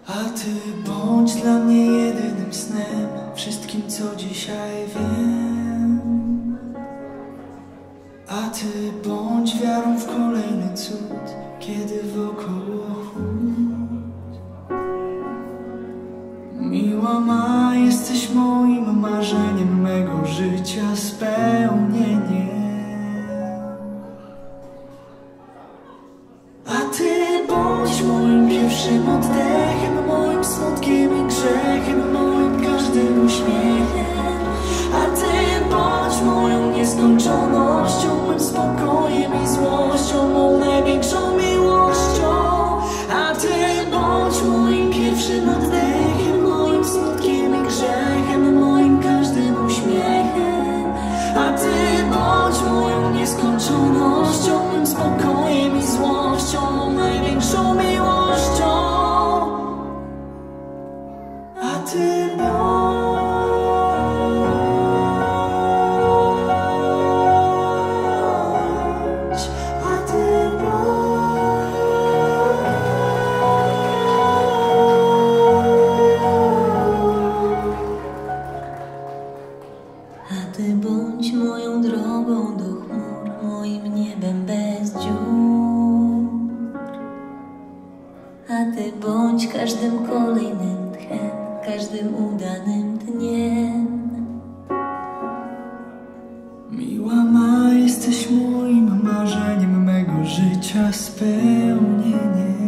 A ty bądź dla mnie jedynym snem, wszystkim co dzisiaj wiem. A ty bądź wiarą w kolejny cud, kiedy wokoło chłód. Miła ma, jesteś moim marzeniem, mego życia spełnienie. A ty bądź moim pierwszym oddechem, moim smutkiem i grzechem, moim każdym uśmiechem. A ty bądź moją nieskończonością, mym spokojem i złością, mą największą miłością. A ty bądź moim pierwszym oddechem, moim smutkiem i grzechem, moim każdym uśmiechem. A ty bądź moją nieskończonością, mym spokojem i złością, mą największą miłością. A ty A ty bądź moją drogą do chmur, moim niebem bez dziur. A ty bądź każdym kolejnym tchem, każdym udanym dniem. Miła ma, jesteś moim marzeniem, mego życia spełnienie.